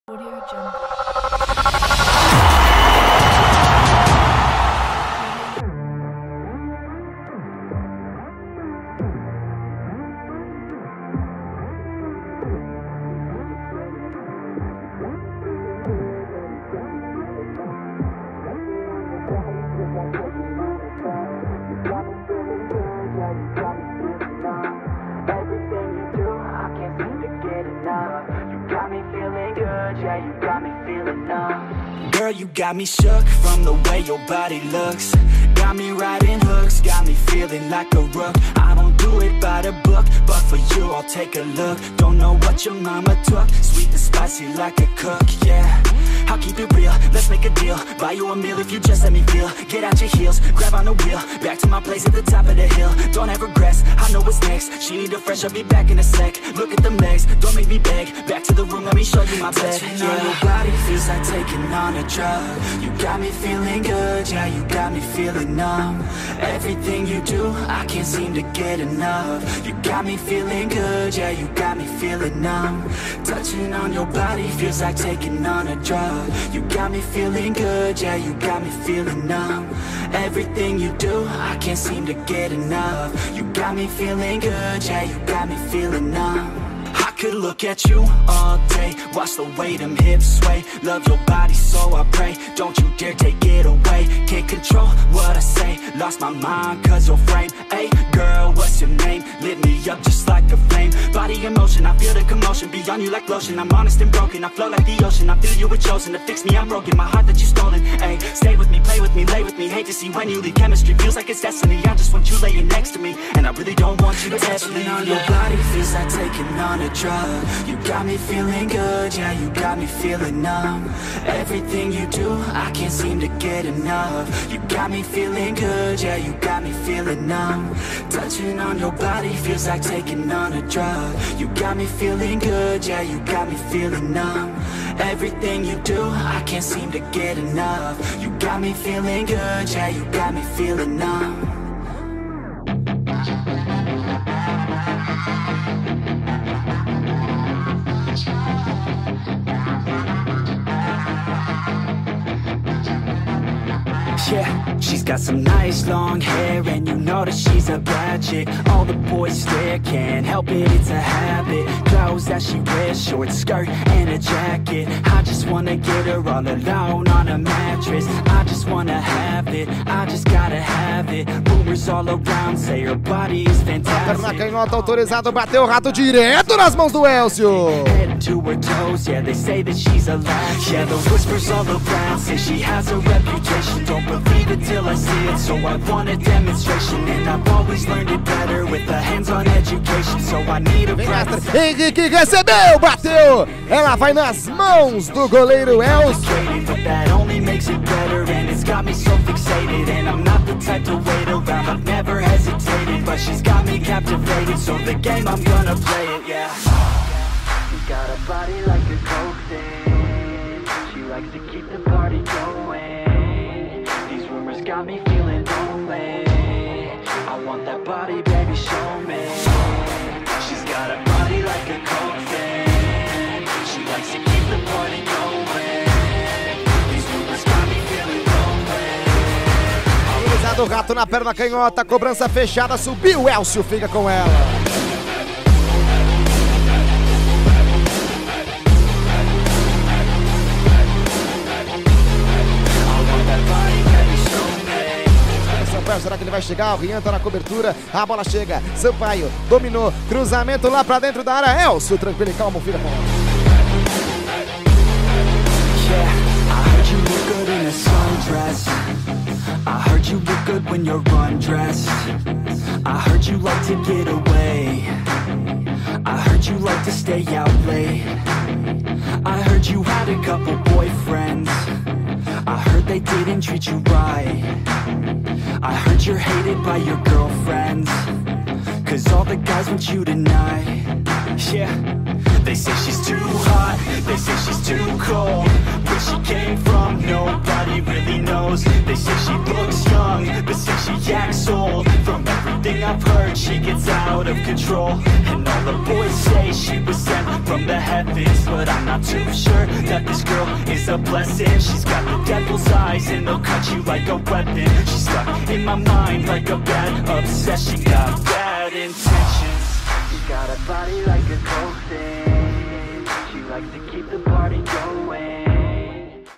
Audio Jungle. Girl, you got me shook from the way your body looks. Got me riding hooks, got me feeling like a rook. I don't do it by the book, but for you I'll take a look. Don't know what your mama took, sweet and spicy like a cook, yeah. I'll keep it real, let's make a deal. Buy you a meal if you just let me feel. Get out your heels, grab on the wheel. Back to my place at the top of the hill. Don't have regrets, I know what's next. She need a fresh, I'll be back in a sec. Look at them legs, don't make me beg. Back to the room, let me show you my bed. Touching on your body feels like taking on a drug. You got me feeling good, yeah, you got me feeling numb. Everything you do, I can't seem to get enough. You got me feeling good, yeah, you got me feeling numb. Touching on your body feels like taking on a drug. You got me feeling good, yeah, you got me feeling numb. Everything you do, I can't seem to get enough. You got me feeling good, yeah, you got me feeling numb. I could look at you all day, watch the way them hips sway. Love your body, so I pray, don't you dare take it away. Can't control what I say, lost my mind cause your frame. Hey girl, what's your name? Lit me up just like a flame. Body in motion, I feel the commotion. Beyond you like lotion, I'm honest and broken. I flow like the ocean, I feel you were chosen to fix me, I'm broken. My heart that you stolen, hey. Stay with me, play with me, lay with me. Hate to see when you leave, chemistry feels like it's destiny. I just want you laying next to me, and I really don't want you to ever leave. On your body feels like taking on a drug. You got me feeling good, yeah, you got me feeling numb. Everything you do, I can't seem to get enough. You got me feeling good, yeah, you got me feeling numb. Touching on your body feels like taking on a drug. You got me feeling good, yeah, you got me feeling numb. Everything you do, I can't seem to get enough. You got me feeling good, yeah, you got me feeling numb. Yeah, she's got some nice long hair, and you know that she's a bad chick. All the boys stare, can't help it, it's a habit. Clothes that she wears, short skirt and a jacket. I just wanna get her all alone on a mattress. I just wanna have it, I just gotta have it. Rumors all around say her body is fantastic. Na canhota autorizado, bateu o rato direto nas mãos do Elcio. Head to her toes, yeah, they say that she's a latch. Yeah, the whispers all around say she has a reputation. Don't believe it till I see it, so I want a demonstration. And I've always learned it better with a hands-on education. So I need a practice. Henrique recebeu, bateu. Ela vai nas mãos do goleiro Elcio. But that only makes it better, and it's got me so fixated. And I'm not the type to wait around, I've never hesitated. But she's got me captivated, so the game, I'm gonna play it, yeah. You got a body like a coke thing. She likes to keep the party going. Got me feeling lonely. I want that body, baby, show me. She's got a body like a coke fan. She likes to keep the party going. These rumors got me feeling lonely. Autorizado o rato na perna canhota, cobrança fechada, subiu, Elcio fica com ela. Será que ele vai chegar? O Rian tá na cobertura, a bola chega, Sampaio dominou, cruzamento lá pra dentro da área, Elcio tranquilo e calmo, fica com ela. I heard you look good when you're undressed. I heard you like to get away. I heard you like to stay out late. I heard you had a couple boyfriends. I heard they didn't treat you right. I heard you're hated by your girlfriends, cause all the guys want you tonight. Yeah, they say she's too hot, they say she's too cold. Where she came from, nobody really knows. They say she looks young, but say she acts old. From every everything I've heard, she gets out of control. And all the boys say she was sent from the heavens, but I'm not too sure that this girl is a blessing. She's got the devil's eyes and they'll cut you like a weapon. She's stuck in my mind like a bad obsession. Got bad intentions. She got a body like